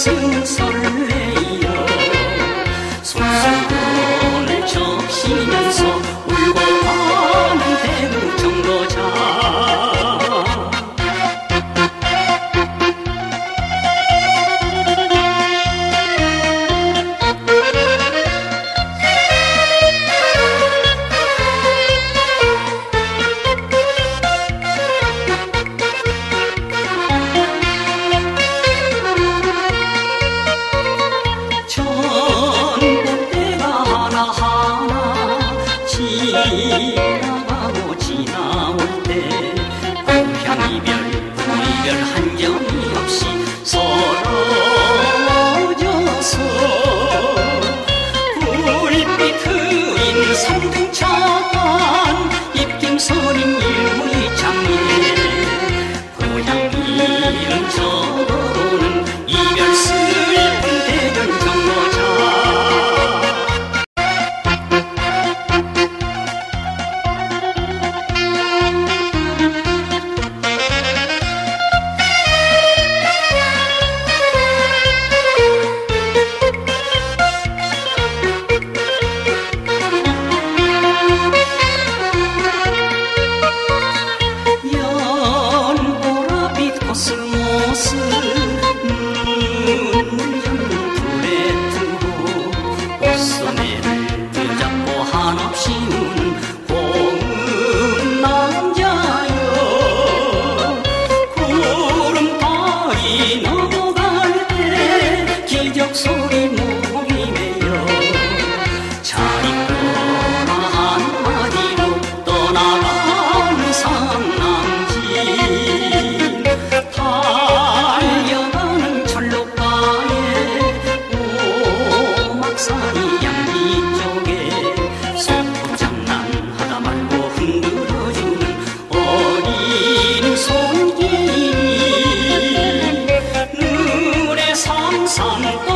가슴 설레요. 손수건을 적시면서 울고 가는 대구 정거장. 지나가고 지나올 때 고향 이별 한 점이 없이 서러워져서 불빛 트인 삼등천 입김서린 일부의 장례 고향 이름 적어놓는 이별 슬픈 대전 정거장. 코스모스 눈물 젖는 불에 두고 옷소매를 붙잡고 한없이 우는 고운 남자여. 구름 따위 넘어갈 때 기적 소리 목이 메여 잘 있거라 한마디로 떠나가는 상남진. 달려가는 철로가에 오막산이 양지 쪽에 소꿉장난하다 말고 흔들어주는 어린 손길이 눈에 삼삼